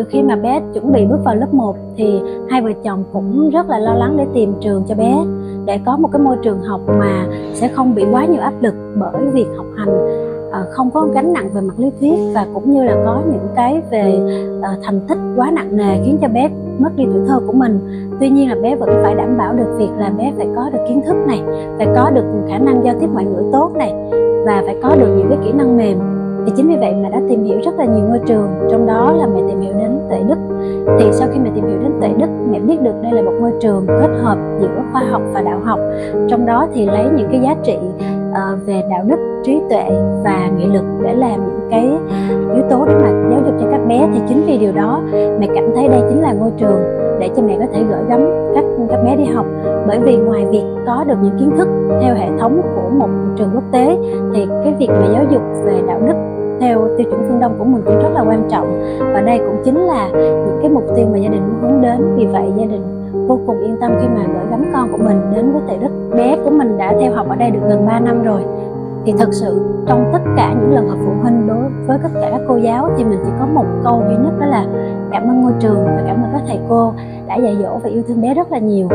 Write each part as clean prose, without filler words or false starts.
từ khi mà bé chuẩn bị bước vào lớp 1 thì hai vợ chồng cũng rất là lo lắng để tìm trường cho bé, để có một cái môi trường học mà sẽ không bị quá nhiều áp lực bởi việc học hành, không có gánh nặng về mặt lý thuyết, và cũng như là có những cái về thành tích quá nặng nề khiến cho bé mất đi tuổi thơ của mình. Tuy nhiên là bé vẫn phải đảm bảo được việc là bé phải có được kiến thức này, phải có được khả năng giao tiếp ngoại ngữ tốt này, và phải có được những cái kỹ năng mềm. Thì chính vì vậy mà đã tìm hiểu rất là nhiều ngôi trường, trong đó là mẹ tìm hiểu đến Tuệ Đức. Thì sau khi mẹ tìm hiểu đến Tuệ Đức, mẹ biết được đây là một ngôi trường kết hợp giữa khoa học và đạo học, trong đó thì lấy những cái giá trị về đạo đức, trí tuệ và nghị lực để làm những cái yếu tố để mà giáo dục cho các bé. Thì chính vì điều đó mẹ cảm thấy đây chính là ngôi trường để cho mẹ có thể gửi gắm các bé đi học. Bởi vì ngoài việc có được những kiến thức theo hệ thống của một trường quốc tế, thì cái việc mà giáo dục về đạo đức theo tiêu chuẩn phương Đông của mình cũng rất là quan trọng, và đây cũng chính là những cái mục tiêu mà gia đình muốn hướng đến. Vì vậy gia đình vô cùng yên tâm khi mà gửi gắm con của mình đến với Tuệ Đức. Bé của mình đã theo học ở đây được gần 3 năm rồi. Thì thật sự trong tất cả những lần họp phụ huynh đối với tất cả các cô giáo thì mình chỉ có một câu duy nhất, đó là cảm ơn ngôi trường và cảm ơn các thầy cô đã dạy dỗ và yêu thương bé rất là nhiều.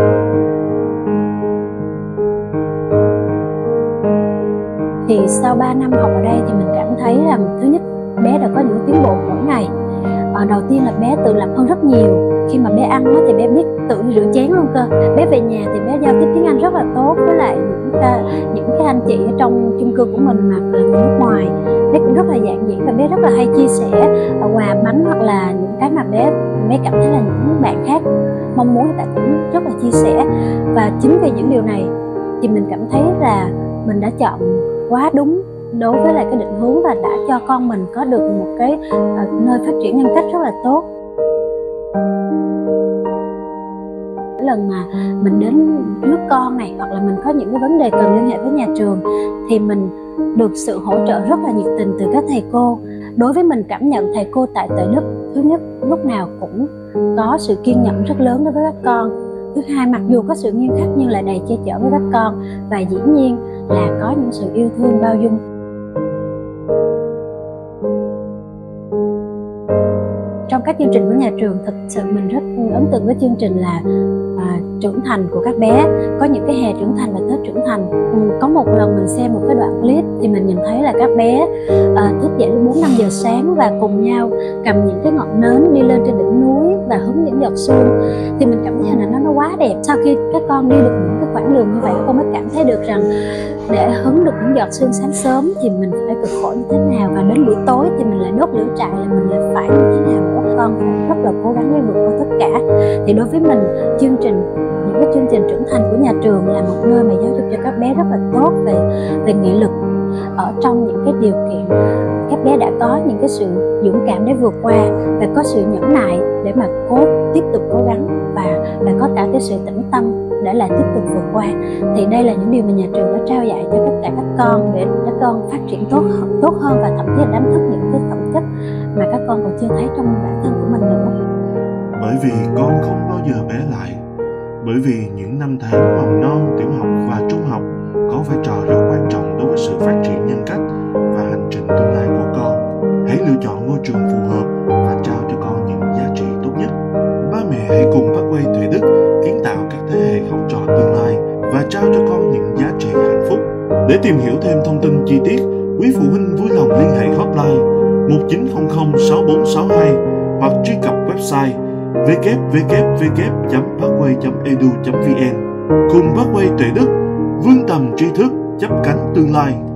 Thì sau 3 năm học ở đây thì mình cảm thấy rằng thứ nhất, bé đã có những tiến bộ mỗi ngày. Đầu tiên là bé tự lập hơn rất nhiều. Khi mà bé ăn thì bé biết tự đi rửa chén luôn cơ. Bé về nhà thì bé giao tiếp tiếng Anh rất là tốt với lại những cái anh chị ở trong chung cư của mình mà là người nước ngoài. Bé cũng rất là dạn dĩ và bé rất là hay chia sẻ quà bánh hoặc là những cái mà bé cảm thấy là những bạn khác mong muốn, tại cũng rất là chia sẻ. Và chính vì những điều này thì mình cảm thấy là mình đã chọn quá đúng đối với lại cái định hướng và đã cho con mình có được một cái nơi phát triển nhân cách rất là tốt. Lần mà mình đến rước con này, hoặc là mình có những cái vấn đề cần liên hệ với nhà trường, thì mình được sự hỗ trợ rất là nhiệt tình từ các thầy cô. Đối với mình, cảm nhận thầy cô tại Tuệ Đức, thứ nhất lúc nào cũng có sự kiên nhẫn rất lớn đối với các con. Thứ hai, mặc dù có sự nghiêm khắc nhưng lại đầy che chở với các con, và dĩ nhiên là có những sự yêu thương bao dung. Trong các chương trình của nhà trường, thực sự mình rất ấn tượng với chương trình là trưởng thành của các bé. Có những cái hè trưởng thành và Tết trưởng thành. Có một lần mình xem một cái đoạn clip thì mình nhìn thấy là các bé thức dậy lúc 4-5 giờ sáng và cùng nhau cầm những cái ngọn nến đi lên trên đỉnh núi và hứng những giọt sương. Thì mình cảm thấy là nó quá đẹp. Sau khi các con đi được những cái quãng đường như vậy, các con mới cảm thấy được rằng để hứng được những giọt sương sáng sớm thì mình phải cực khổ như thế nào, và đến buổi tối thì mình lại đốt lửa trại là mình lại phải như thế nào nữa. Con phải rất là cố gắng để vượt qua tất cả. Thì đối với mình, những cái chương trình trưởng thành của nhà trường là một nơi mà giáo dục cho các bé rất là tốt về nghị lực. Ở trong những cái điều kiện các bé đã có những cái sự dũng cảm để vượt qua, và có sự nhẫn nại để mà tiếp tục cố gắng, và có cả cái sự tĩnh tâm để là tiếp tục vượt qua. Thì đây là những điều mà nhà trường đã trao dạy cho tất cả các con để các con phát triển tốt hơn, và thậm chí là đánh thức những cái phẩm chất mà các con còn chưa thấy trong bản thân của mình nữa. Bởi vì con không bao giờ bé lại. Bởi vì những năm tháng mầm non, tiểu học và trung học có vai trò rất quan trọng đối với sự phát triển nhân cách và hành trình tương lai của con. Hãy lựa chọn ngôi trường phù hợp và trao cho con những giá trị tốt nhất. Ba mẹ hãy cùng Pathway Tuệ Đức kiến tạo các thế hệ học trò tương lai và trao cho con những giá trị hạnh phúc. Để tìm hiểu thêm thông tin chi tiết, quý phụ huynh vui lòng liên hệ hotline 1900 6462 hoặc truy cập website www.pathway.edu.vn. Cùng Pathway Tuệ Đức vươn tầm tri thức, chấp cánh tương lai.